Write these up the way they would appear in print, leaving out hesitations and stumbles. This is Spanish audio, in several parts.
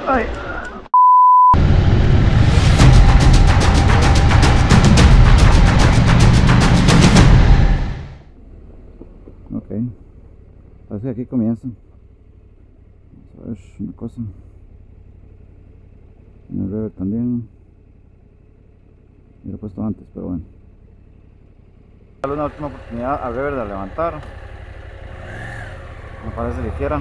Ay. Ok, parece que aquí comienza. Vamos a ver una cosa. En el rever también. Y lo he puesto antes, pero bueno. Darle una última oportunidad al rever de levantar. Me parece ligera.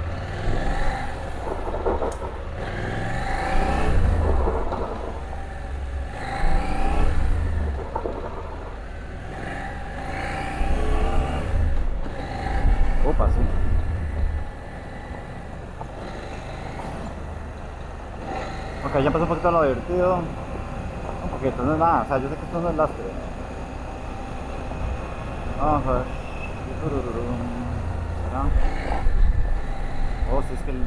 Opa, sí. Ok, ya empezó un poquito lo divertido. Un poquito, no es nada. O sea, yo sé que esto no es lastre. Vamos a ver. ¿Será? Oh, si es que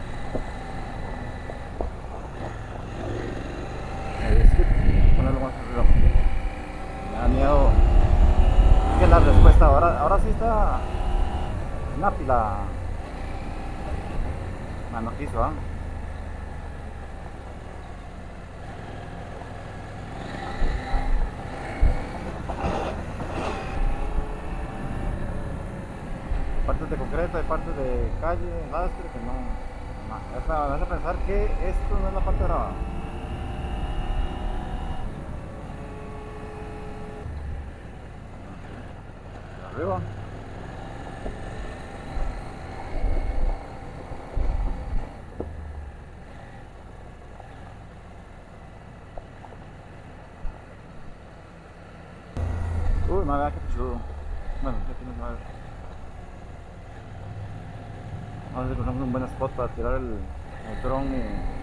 es que ponerlo más arriba. Me da miedo que la respuesta ahora sí está una pila. No quiso, ¿ah? Partes de concreto, hay partes de calle, lastre que no. Me hace pensar que esto no es la parte grabada. Arriba. Uy, madre, qué pichudo. Bueno, aquí no se va a ver. Vamos a ver si encontramos un buen spot para tirar el dron y...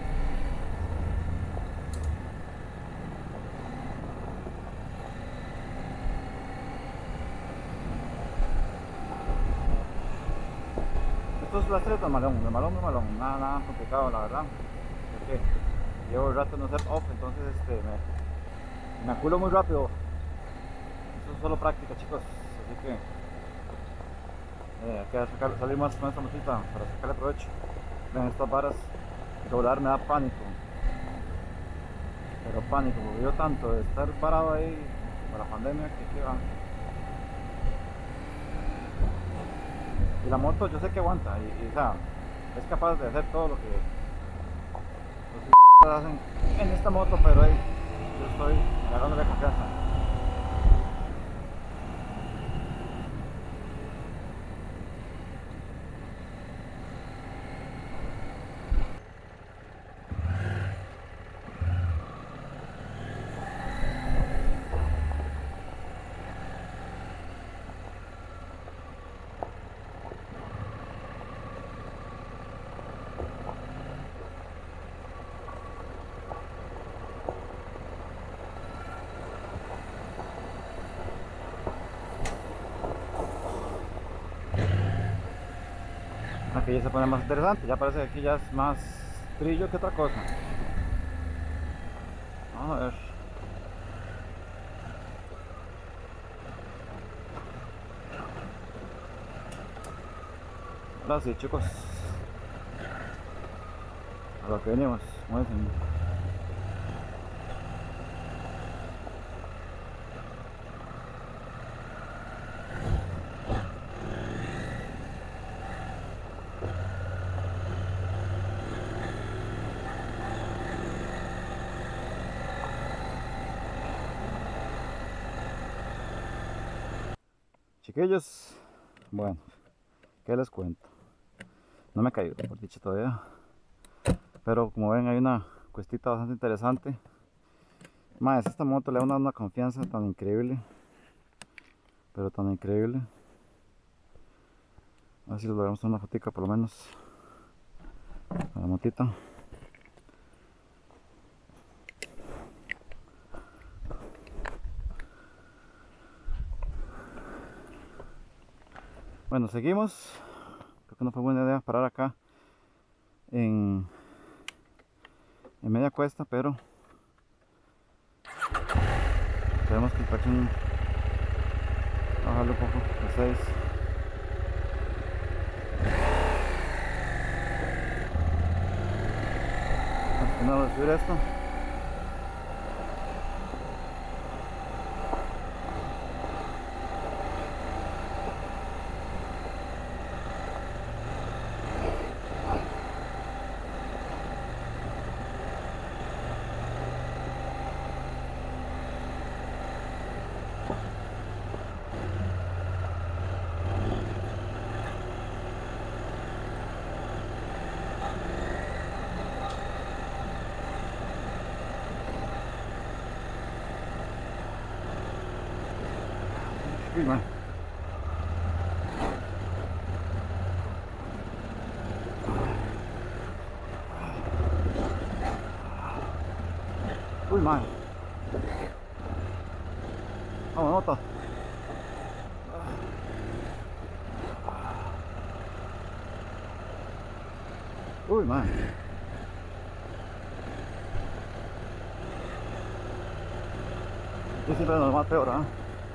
Estos lastres de malón, nada complicado la verdad. Porque llevo el rato no ser off, entonces me aculo muy rápido. Eso es solo práctica, chicos, así que hay que salir más con esta motita para sacarle provecho. Ven, estas varas, doblar me da pánico, pero pánico, porque yo tanto de estar parado ahí para la pandemia que va. Y la moto yo sé que aguanta, o sea, es capaz de hacer todo lo que los hacen en esta moto, pero ahí yo estoy agarrándole confianza. Aquí ya se pone más interesante, ya parece que aquí ya es más trillo que otra cosa. Vamos a ver. Ahora sí, chicos, a lo que venimos, muévense. Chiquillos, bueno, ¿qué les cuento? No me he caído, por dicho todavía. Pero como ven hay una cuestita bastante interesante. Más, esta moto le da una confianza tan increíble. Pero tan increíble. A ver si les logramos una fotica por lo menos. A la motita. Bueno, seguimos. Creo que no fue buena idea parar acá en media cuesta, pero tenemos que tracción bajarle un poco a 6. Vamos a subir esto. Uy, man. Uy, man. Vamos, nota. Uy, man. Yo siempre nos va peor, ¿ah?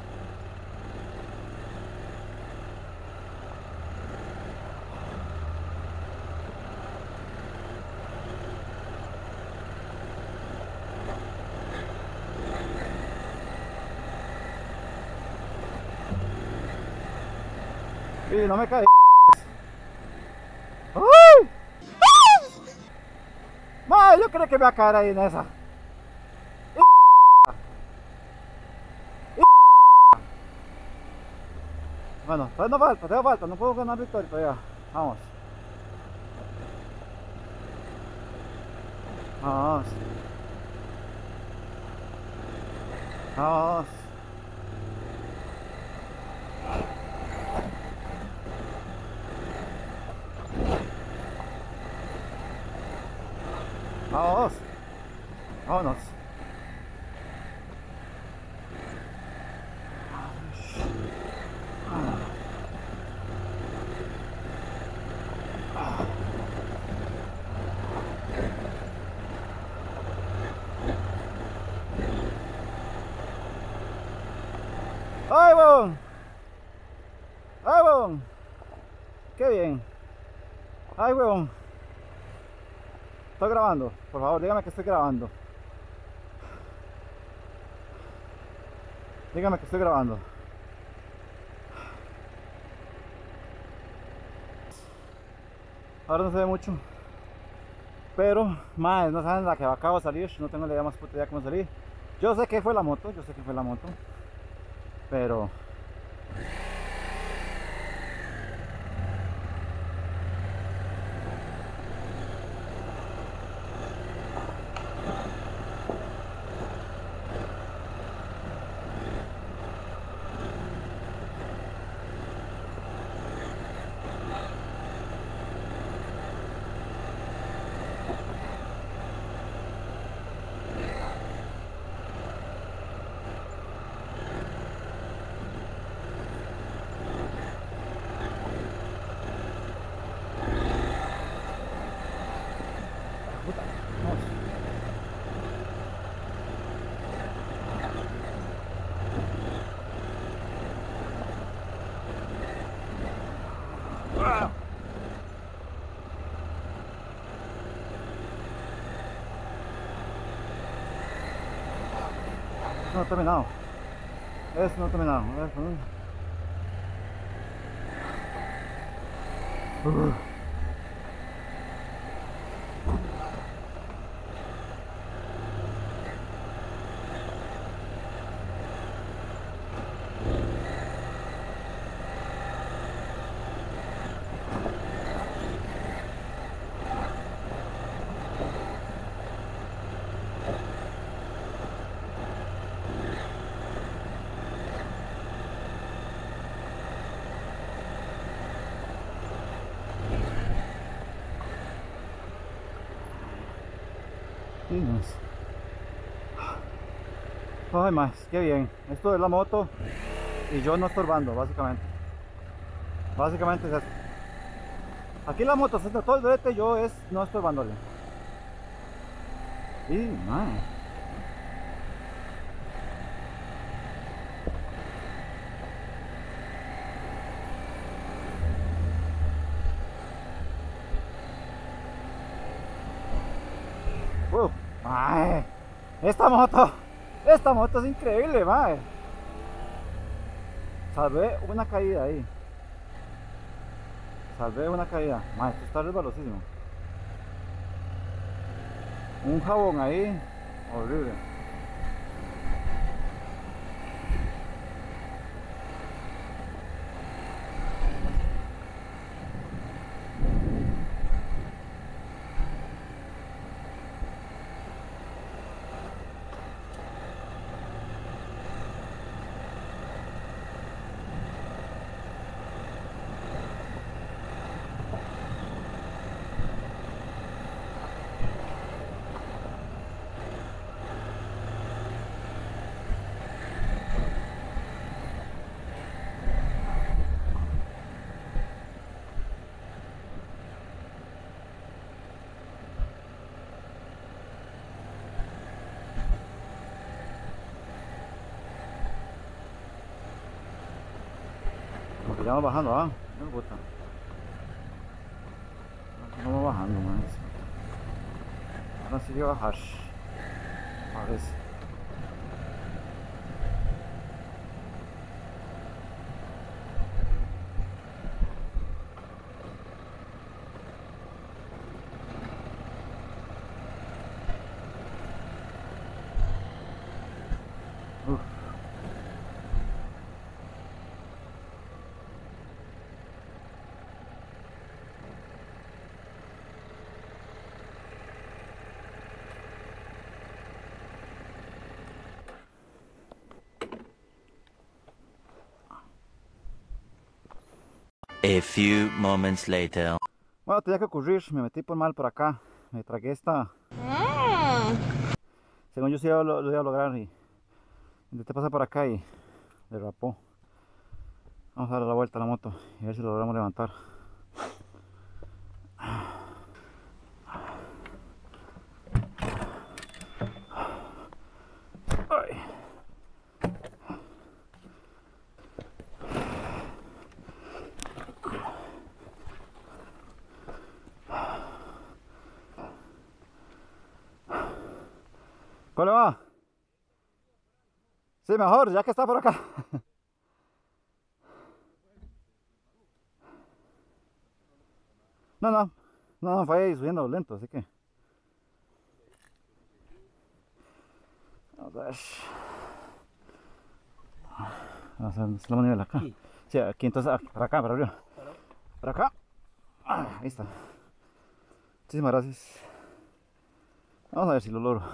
Y no me caí. ¡Ay! ¡Ay! Yo creo que me va a caer ahí en esa. Bueno, todavía no falta, todavía falta, no puedo ganar victoria todavía. Vamos. Vamos. Vamos. Vamos. Vámonos. ¡Ay, bon! ¡Ay, bon! ¡Qué bien! ¡Ay, weón! Estoy grabando, por favor, dígame que estoy grabando. Dígame que estoy grabando. Ahora no se ve mucho. Pero, más, no saben la que acabo de salir. No tengo la idea más puta idea cómo salir. Yo sé que fue la moto, yo sé que fue la moto. Pero... no he terminado. Eso no he terminado. Ay, más, qué bien. Esto es la moto y yo no estorbando, básicamente. Básicamente es eso. Aquí la moto haciendo todo el brete, yo es no estorbándole. Y man. Mae, esta moto es increíble, mae. Salvé una caída ahí. Salvé una caída. Mae, esto está resbalosísimo. Un jabón ahí, horrible. Como que ya vamos bajando, ¿ah? No me gusta. No vamos bajando, man. Ahora sí que bajar. Parece. Uf. A few moments later. Bueno, tenía que ocurrir, me metí por mal por acá, me tragué esta. Según yo sí lo iba a lograr y intenté pasar por acá y derrapó. Vamos a darle la vuelta a la moto y a ver si lo logramos levantar. Ay. ¿Cómo le va? Sí, mejor, ya que está por acá. No, fue ahí subiendo lento, así que. Vamos a ver. Vamos a hacer la manivela acá. Sí, aquí entonces, para acá, para arriba. Para acá. Ahí está. Muchísimas gracias. Vamos a ver si lo logro.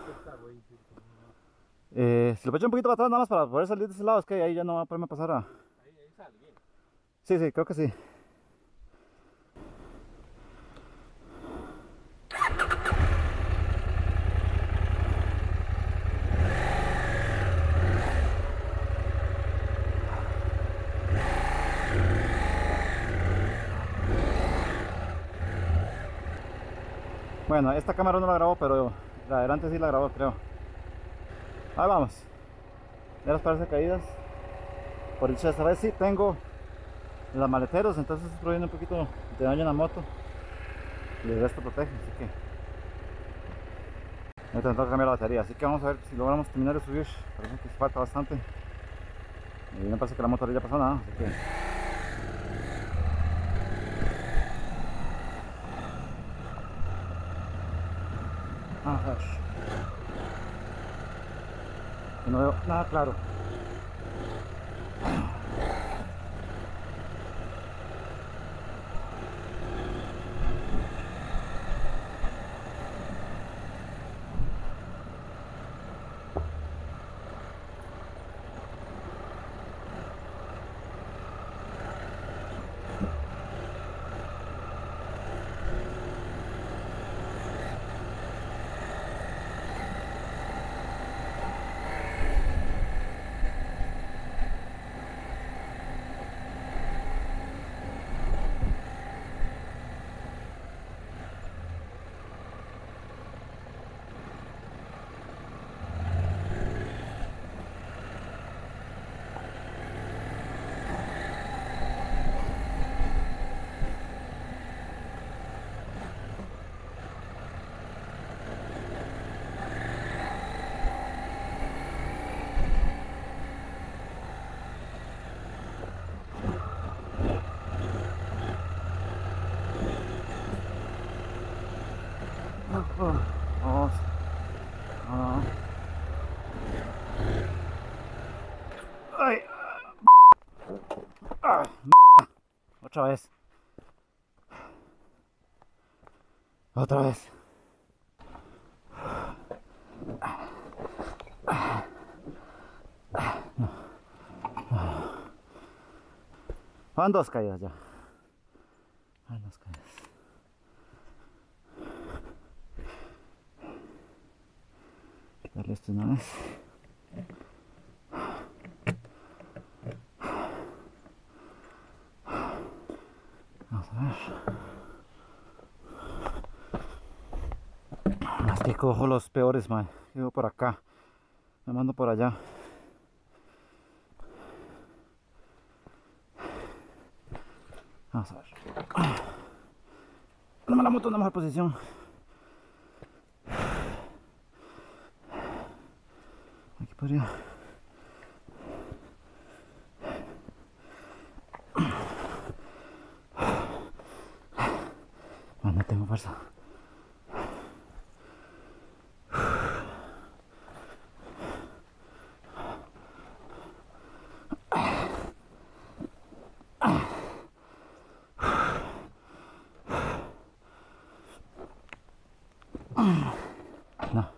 Si lo echo un poquito para atrás nada más para poder salir de ese lado, es que ahí ya no va a poderme pasar a... Ahí sale bien. Sí, creo que sí. Bueno, esta cámara no la grabó, pero la de adelante sí la grabó, creo. Ahí vamos. Ya las parece caídas. Por dicha esta vez sí tengo las maleteros, entonces estoy viendo un poquito de daño en la moto. Y el resto protege, así que... Voy a intentar cambiar la batería, así que vamos a ver si logramos terminar de subir. Parece que falta bastante. Y no parece que la moto ya pasó nada, así que... Vamos a ver. Que no veo nada claro. Vamos. Ah. Ay. Ah, otra vez. Otra vez. Van dos caídas ya. Van dos caídas. Quitarle esto una vez. Vamos a ver. Es que cojo los peores, man. Llego por acá. Me mando por allá. Vamos a ver. No me la moto en una mejor posición. Aquí podría. No tengo fuerza. No.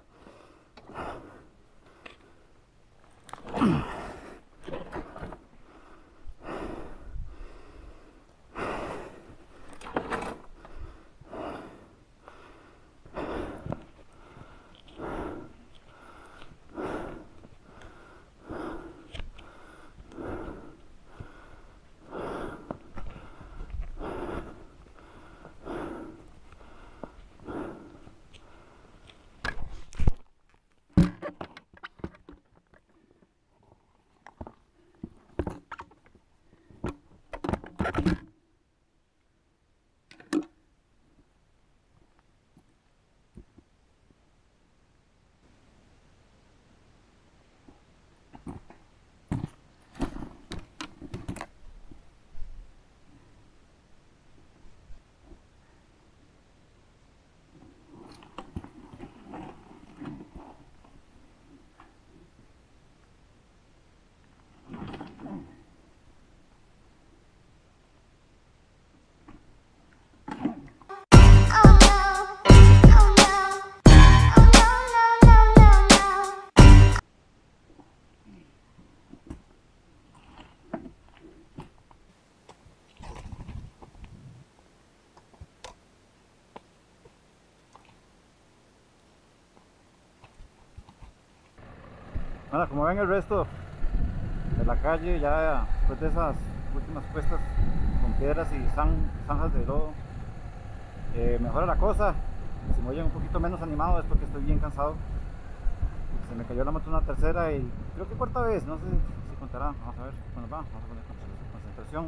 Bueno, como ven, el resto de la calle ya después de esas últimas cuestas con piedras y zanjas de lodo, mejora la cosa. Si me oyen un poquito menos animado es porque estoy bien cansado. Se me cayó la moto una tercera y creo que cuarta vez, no sé si contará. Vamos a ver cuándo va, vamos a poner concentración.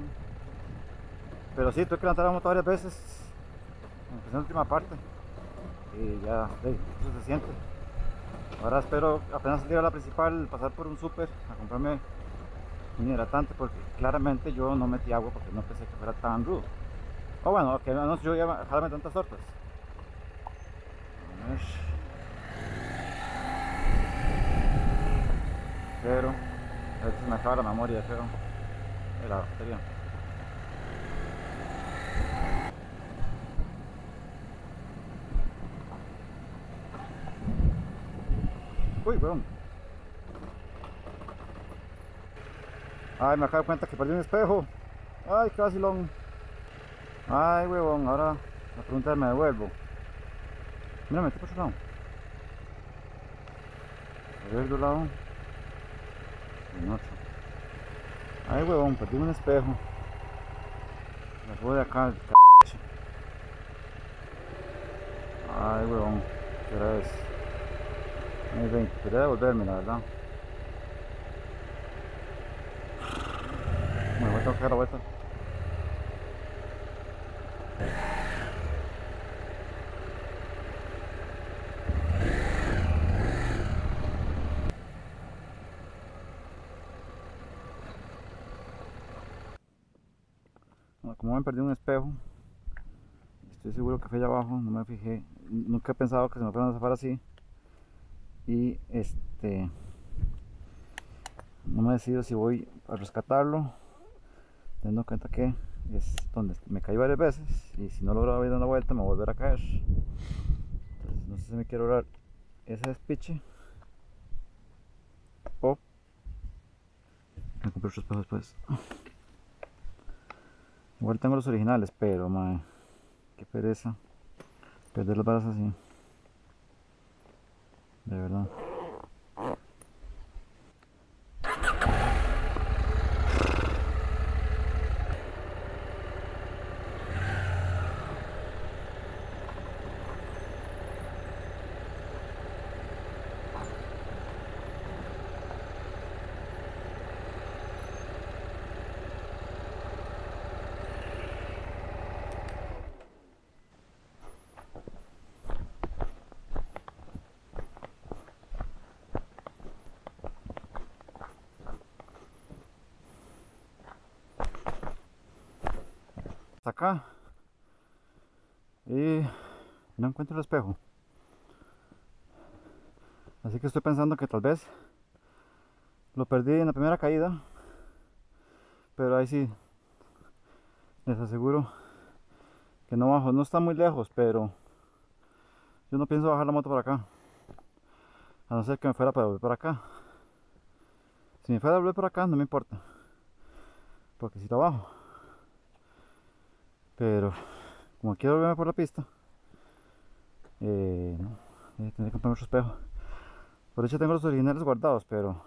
Pero sí, tuve que levantar la moto varias veces, empecé en la última parte y ya, eso se siente. Ahora espero apenas salir a la principal, pasar por un súper a comprarme un hidratante, porque claramente yo no metí agua porque no pensé que fuera tan rudo. O bueno, que no yo iba a jalarme tantas tortas. A ver. Pero a veces me acaba la memoria, pero de la batería. Uy, weón. Ay, me acabo de cuenta que perdí un espejo. Ay, qué vacilón. Ay, huevón, ahora la pregunta es, ¿me devuelvo? Mira, metí por otro lado. A ver, de un lado. En otro. Ay, huevón, perdí un espejo. Me voy de acá. Ay, huevón, ¿qué hora es? 20, quería devolverme, la verdad. Bueno, voy a tocar la vuelta. Bueno, como me perdí un espejo, estoy seguro que fue allá abajo, no me fijé, nunca he pensado que se me fueran a zafar así. Y no me decido si voy a rescatarlo, teniendo en cuenta que es donde me caí varias veces y si no logro dar una vuelta me voy a volver a caer. Entonces no sé si me quiero dar ese despiche o me compré otro espejo después. Igual tengo los originales, pero madre, qué pereza perder las balas así, de verdad. Acá y no encuentro el espejo, así que estoy pensando que tal vez lo perdí en la primera caída, pero ahí sí les aseguro que no bajo, no está muy lejos, pero yo no pienso bajar la moto por acá, a no ser que me fuera para volver por acá. Si me fuera a volver por acá no me importa, porque si lo bajo, pero como quiero volverme por la pista, no, tendré que comprarme otro espejo. Por hecho tengo los originales guardados, pero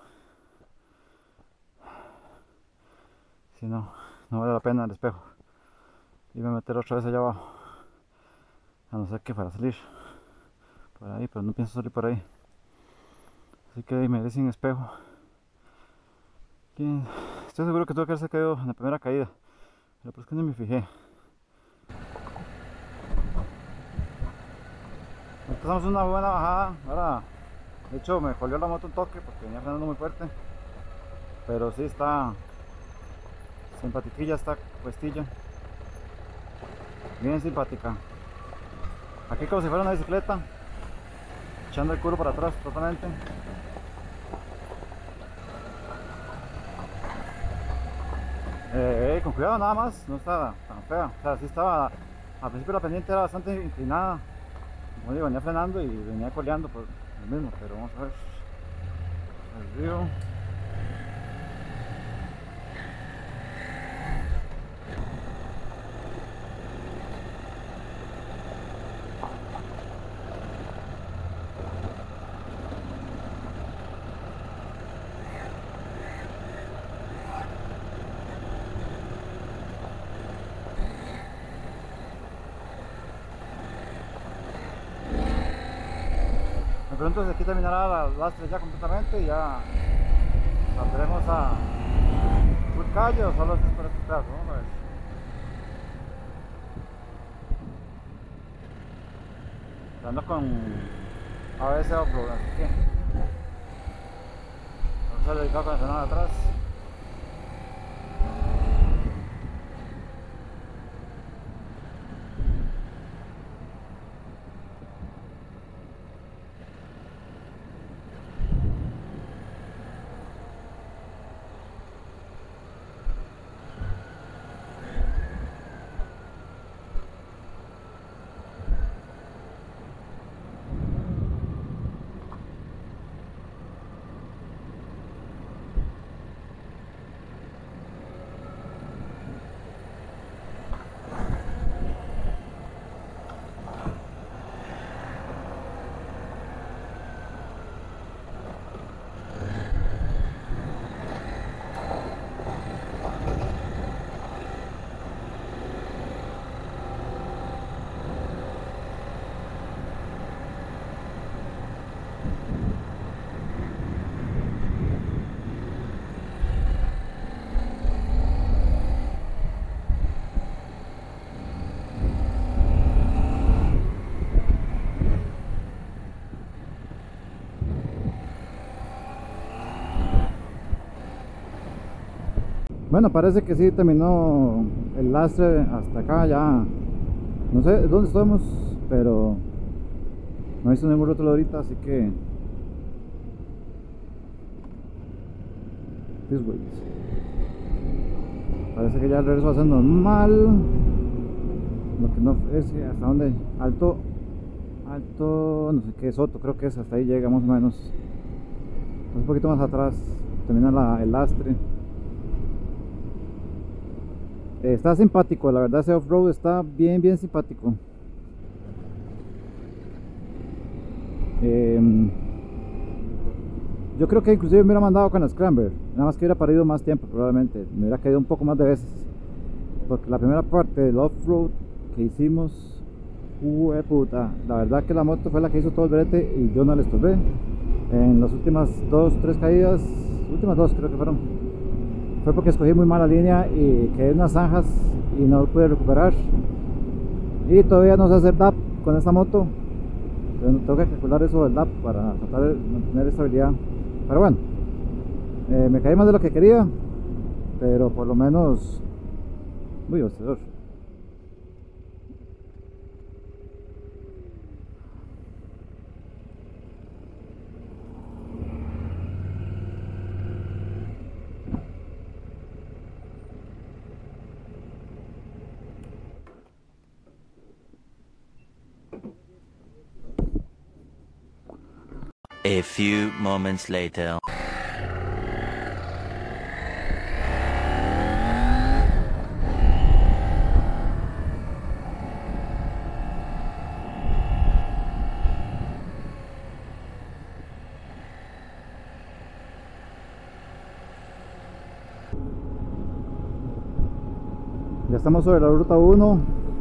si no, no vale la pena el espejo. Iba a meter otra vez allá abajo, a no ser que fuera a salir por ahí, pero no pienso salir por ahí. Así que me iré sin espejo. Estoy seguro que tuve que haberse caído en la primera caída, pero pues que no me fijé. Empezamos una buena bajada. Ahora, de hecho, me jodió la moto un toque porque venía frenando muy fuerte, pero sí está simpatiquilla esta cuestilla, bien simpática. Aquí como si fuera una bicicleta, echando el culo para atrás totalmente. Con cuidado nada más, no está tan fea. O sea, sí estaba, al principio la pendiente era bastante inclinada, como digo, venía frenando y venía coleando por lo mismo, pero vamos a ver el río. Me pregunto si aquí terminará la lastre ya completamente y ya saldremos a full calle o solo es para este pedazo. Vamos a ver. Ando con ABS Offroad, así que vamos a dedicar con el frenado de atrás. Bueno, parece que sí terminó el lastre hasta acá, ya No sé dónde estamos, pero no he visto ningún rótulo ahorita, así que this way. Parece que ya el regreso va a ser normal. Lo que no es hasta donde alto, no sé qué, Soto, creo que es, hasta ahí llega más o menos. Un poquito más atrás termina el lastre. Está simpático, la verdad ese off-road está bien simpático. Yo creo que inclusive me hubiera mandado con la Scrambler, nada más que hubiera parido más tiempo probablemente, me hubiera caído un poco más de veces, porque la primera parte del off-road que hicimos, puta, la verdad que la moto fue la que hizo todo el brete y yo no le estorbé. En las últimas 2-3 caídas, últimas 2 creo que fueron, fue porque escogí muy mala línea y quedé en unas zanjas y no pude recuperar, y todavía no sé hacer DAP con esta moto. Tengo que calcular eso del DAP para tratar de mantener estabilidad. Pero bueno, me caí más de lo que quería, pero por lo menos muy hostigador. A few moments later. Ya estamos sobre la ruta 1.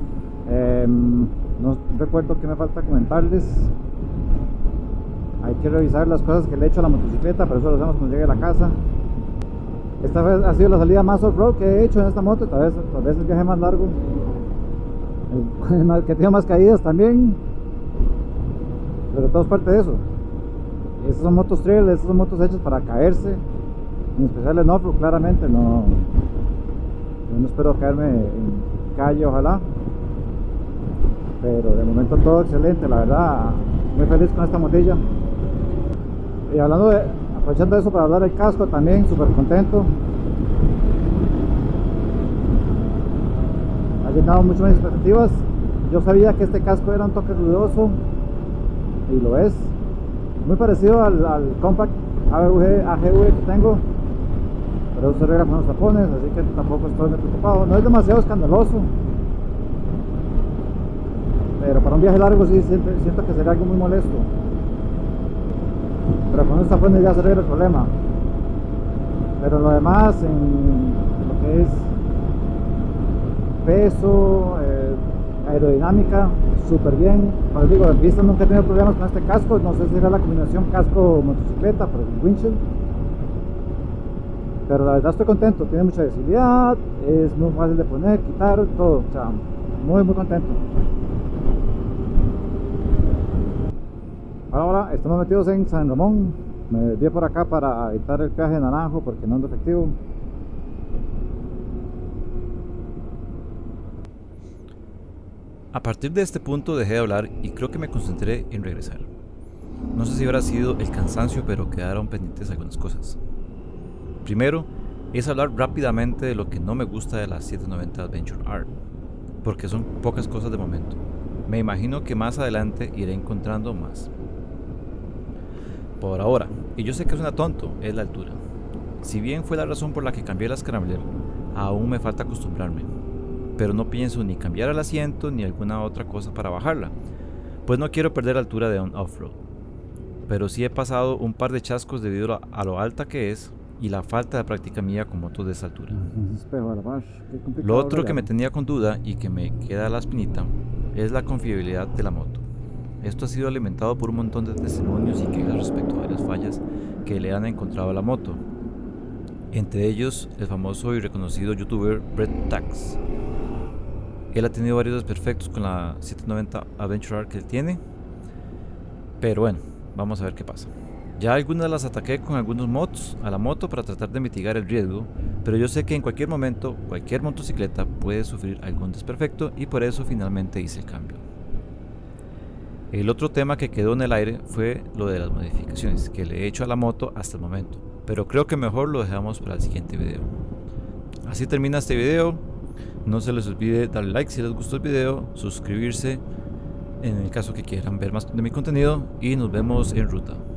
No recuerdo qué me falta comentarles. Hay que revisar las cosas que le he hecho a la motocicleta, pero eso lo hacemos cuando llegue a la casa. Esta vez ha sido la salida más off-road que he hecho en esta moto, tal vez el viaje más largo, que tiene más caídas también, pero todo es parte de eso. Estas son motos trail, estas son motos hechas para caerse, en especial en off-road, claramente. Yo no espero caerme en calle, ojalá, pero de momento todo excelente, la verdad, muy feliz con esta motilla. Y aprovechando eso para hablar del casco también, súper contento. Ha llenado mucho mis expectativas. Yo sabía que este casco era un toque ruidoso, y lo es. Muy parecido al Compact AGV que tengo, pero eso se arregla con los tapones, así que tampoco estoy muy preocupado. No es demasiado escandaloso, pero para un viaje largo sí siento que sería algo muy molesto. Pero con esta tapones ya se arregla el problema. Pero lo demás, en lo que es peso, aerodinámica, súper bien. Como digo, en pista nunca he tenido problemas con este casco. No sé si era la combinación casco-motocicleta por el windshield, pero la verdad estoy contento. Tiene mucha visibilidad, es muy fácil de poner, quitar, todo. O sea, muy contento. Ahora estamos metidos en San Ramón. Me desvié por acá para evitar el peaje de Naranjo porque no ando efectivo. A partir de este punto dejé de hablar y creo que me concentré en regresar. No sé si habrá sido el cansancio, pero quedaron pendientes algunas cosas. Primero, es hablar rápidamente de lo que no me gusta de la 790 Adventure R, porque son pocas cosas de momento. Me imagino que más adelante iré encontrando más. Por ahora, y yo sé que suena tonto, es la altura. Si bien fue la razón por la que cambié la Scrambler, aún me falta acostumbrarme. Pero no pienso ni cambiar el asiento ni alguna otra cosa para bajarla, pues no quiero perder altura de un off-road. Pero sí he pasado un par de chascos debido a lo alta que es y la falta de práctica mía con motos de esa altura. Lo otro que me tenía con duda y que me queda la espinita es la confiabilidad de la moto. Esto ha sido alimentado por un montón de testimonios y quejas respecto a varias fallas que le han encontrado a la moto. Entre ellos, el famoso y reconocido youtuber Brett Tax. Él ha tenido varios desperfectos con la 790 Adventure R que él tiene. Pero bueno, vamos a ver qué pasa. Ya algunas las ataqué con algunos mods a la moto para tratar de mitigar el riesgo, pero yo sé que en cualquier momento cualquier motocicleta puede sufrir algún desperfecto y por eso finalmente hice el cambio. El otro tema que quedó en el aire fue lo de las modificaciones que le he hecho a la moto hasta el momento, pero creo que mejor lo dejamos para el siguiente video. Así termina este video. No se les olvide darle like si les gustó el video, suscribirse en el caso que quieran ver más de mi contenido y nos vemos en ruta.